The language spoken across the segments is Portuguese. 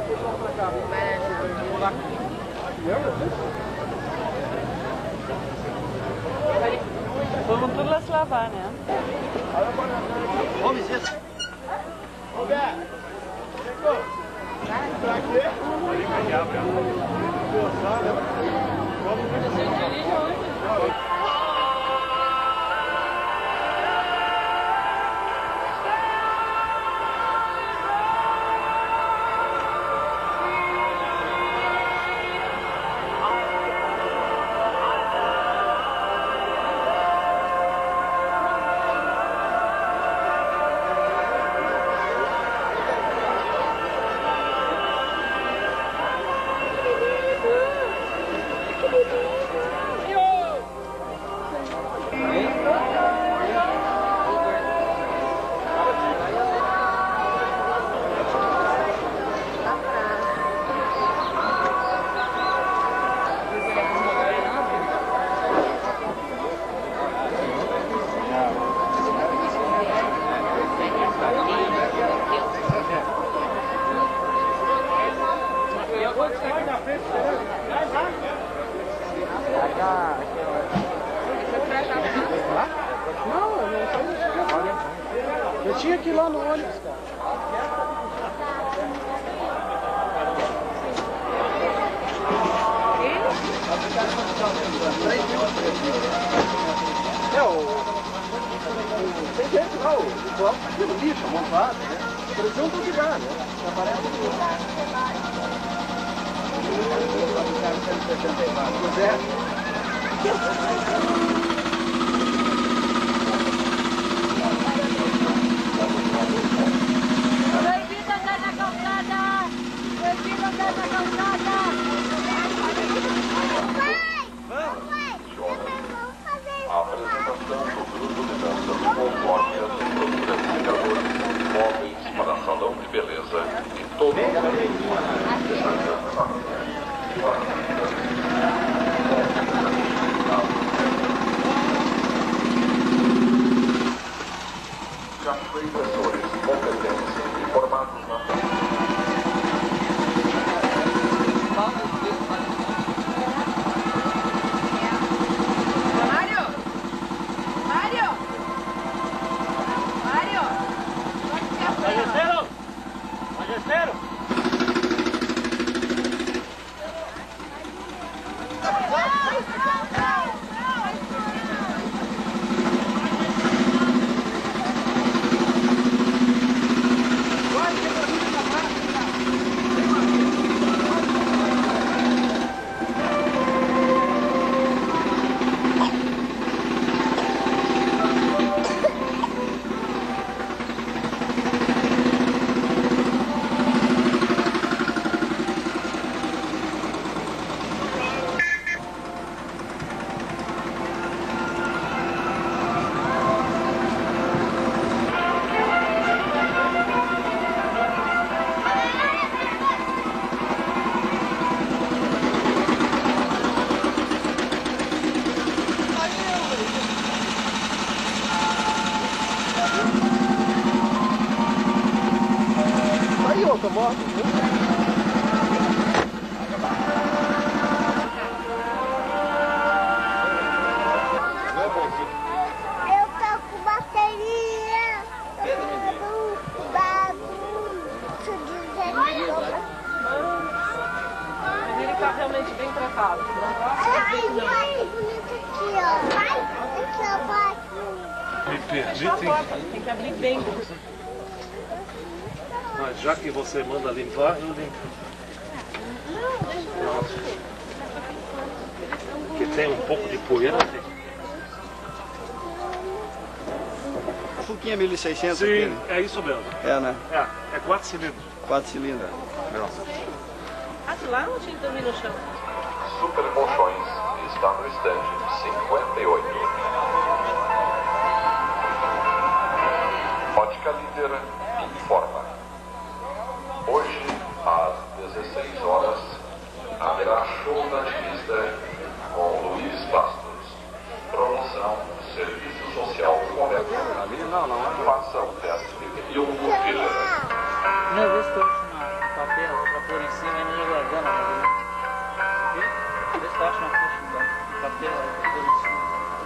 Vamos tudo lá se lavar, né? Vamos isso. Roberto, chegou. Tá aqui? Eu tinha que ir lá no ônibus, cara. Tem gente lá, o bloco tá aqui no lixo, montado, né? Eles não vão tirar, né? Aparece aqui. Proibido andar na calçada! Proibido andar na calçada! A apresentação do grupo de dança do conforme as estruturas indicadores móveis para salão de beleza e todo já foi professores competentes e formados na automóvel. Eu tô com bateria. Mas ele tá realmente bem tratado. Não gosta Ai, vai, bonito aqui, ó. Vai, aqui, ó, vai. Me fechar a porta. Tem que abrir bem. Mas já que você manda limpar, eu limpo. Nossa. Porque tem um pouco de poeira ali. A Fuquinha 1600 Sim, aqui, né? é isso mesmo. É, né? É 4 cilindros. 4 cilindros. Nossa. Ah, de lá não tinha também no chão. Super Colchões está no stand 58. Ótica Líder informa. Hoje, às 16 horas, haverá show da artista com Luiz Bastos. Promoção, serviço social correto. Faça o teste e o filler. Não, eu estou com papel. por em cima ainda guardando. Viu? Vê se tu acha uma coxa do papel aí por em cima.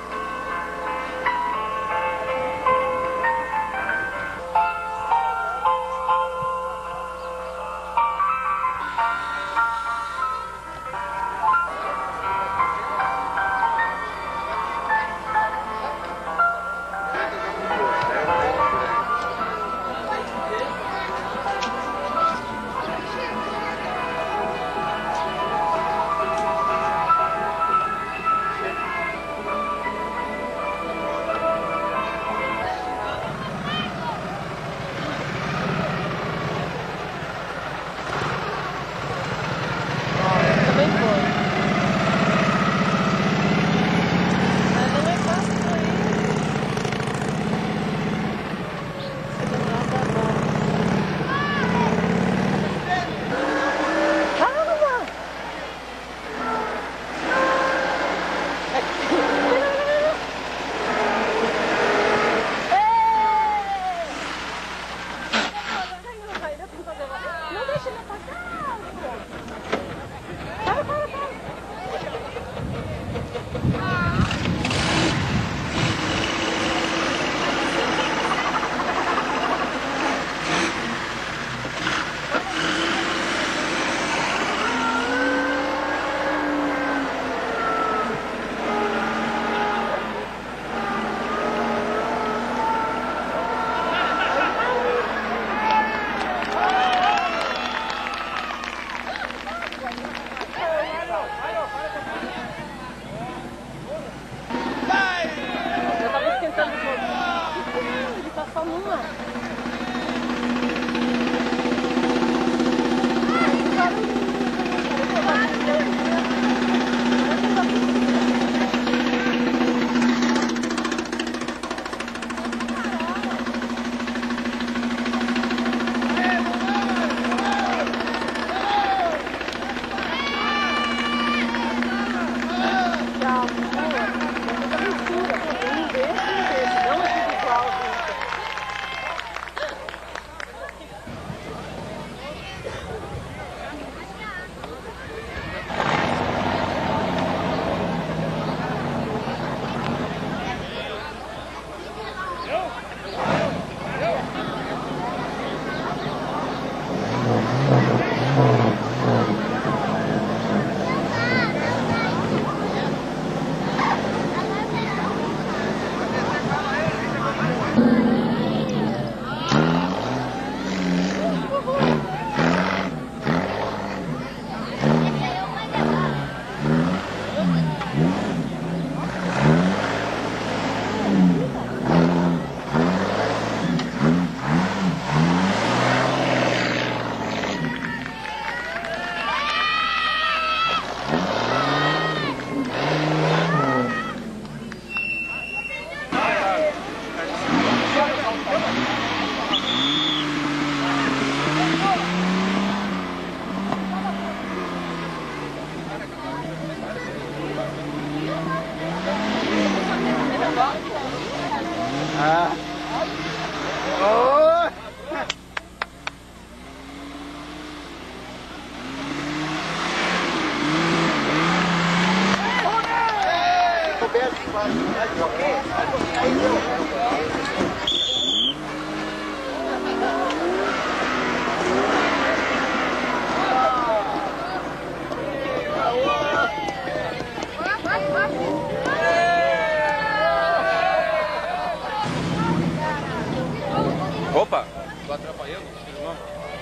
Opa! Tô atrapalhando, irmão.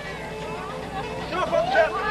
Tira uma foto dessa!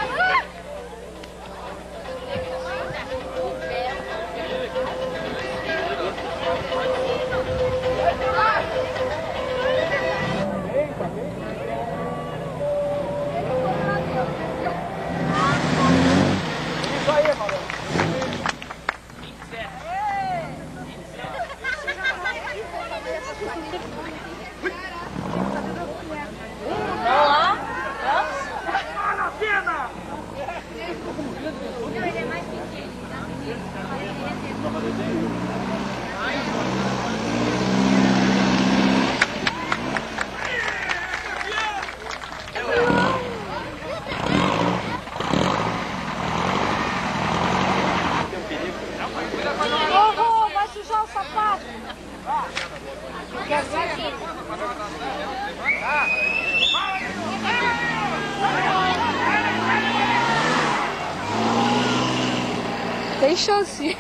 chance.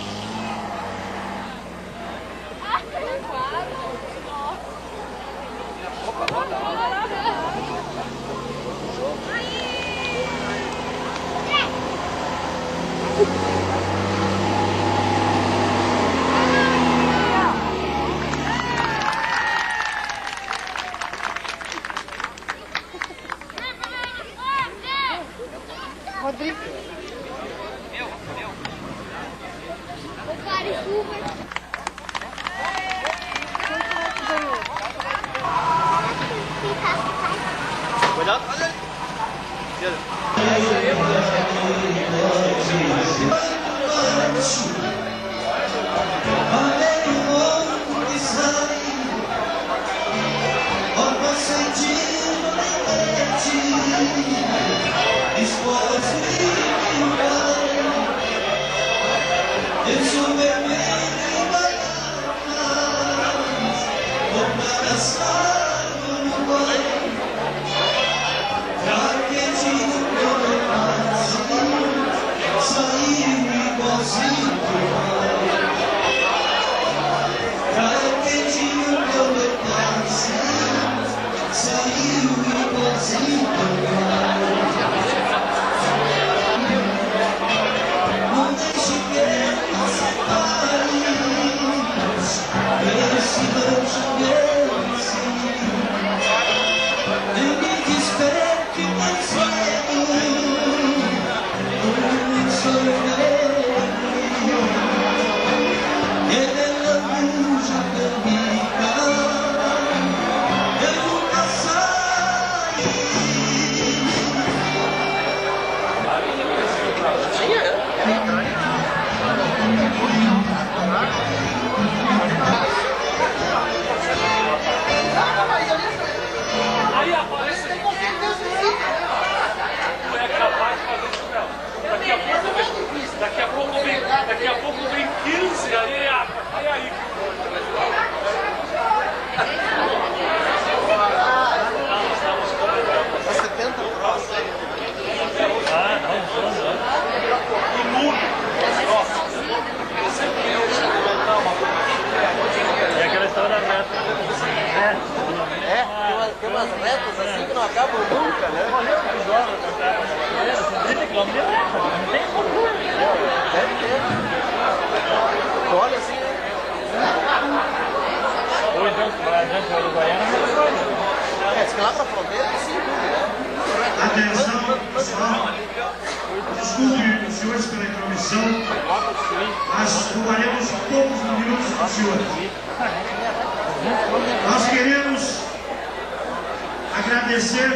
Rodrigo. Cuidado. Aí aparece aqui. É capaz de fazer isso mesmo. Daqui a pouco vem 15 aí, aí. É aquela história da reta. Tem umas retas assim que não acabam nunca, né? 30 km de reta, não tem como. Deve ter. Tu olha assim, né? Ou então, para adiante do Uruguaiana, não é coisa. Diz que lá pra fronteira, sim, né? Atenção, pessoal. Desculpe os senhores pela intromissão, mas roubaremos poucos minutos dos senhores. Nós queremos agradecer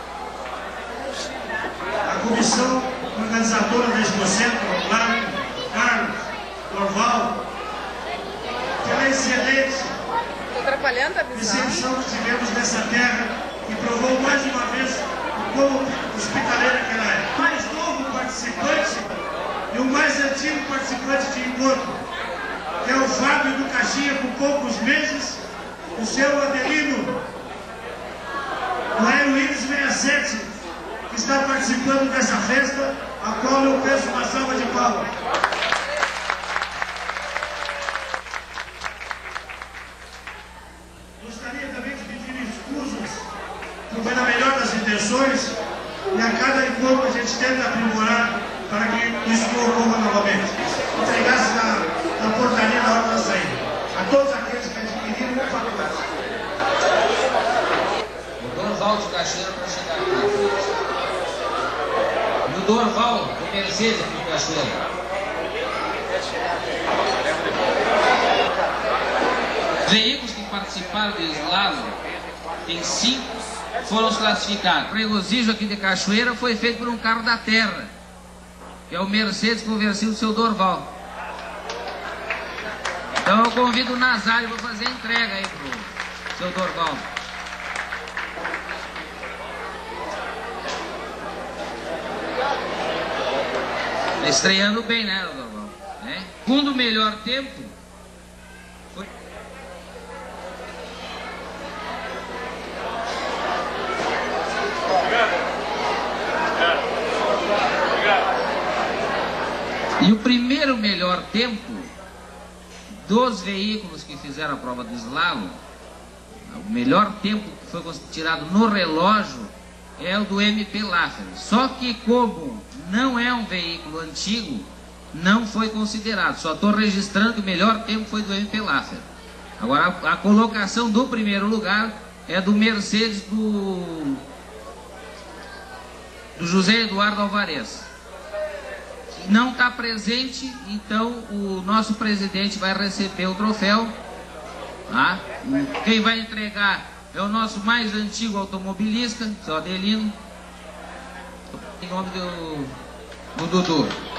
a comissão organizadora da Expocentro, Carlos, Dorval, pela excelente recepção que tivemos nessa terra e provou mais uma vez o quão hospitaleira que ela é. O mais novo participante e o mais antigo participante de encontro, que é o Fábio do Caxias, com poucos meses, o seu Adelino, o Aeroíris 67, que está participando dessa festa, a qual eu peço uma salva de palmas. Gostaria também de pedir escusas, porque na melhor das intenções, e a cada encontro a gente tenta aprimorar para que isso não ocorra novamente. Entregasse na portaria na hora da saída. A todos aqueles que adquiriram um pacote. O Dorval de Cachoeira para chegar aqui na frente. E o Dorval do Mercedes aqui de Cachoeira. Veículos que participaram do slalom, tem 5, foram os classificados. O regozijo aqui de Cachoeira foi feito por um carro da terra, que é o Mercedes conversível do seu Dorval. Então eu convido o Nazário para fazer a entrega aí pro seu Dorval. Tá estreando bem, né, Dorval? Né? Segundo melhor tempo foi... E o primeiro melhor tempo dos veículos que fizeram a prova do slalom, o melhor tempo que foi tirado no relógio é o do MP Laffer. Só que como não é um veículo antigo, não foi considerado. Só estou registrando que o melhor tempo foi do MP Laffer. Agora a colocação do primeiro lugar é do Mercedes do José Eduardo Alvarez. Não está presente, então o nosso presidente vai receber o troféu. Tá? Quem vai entregar é o nosso mais antigo automobilista, seu Adelino, em nome do Dudu.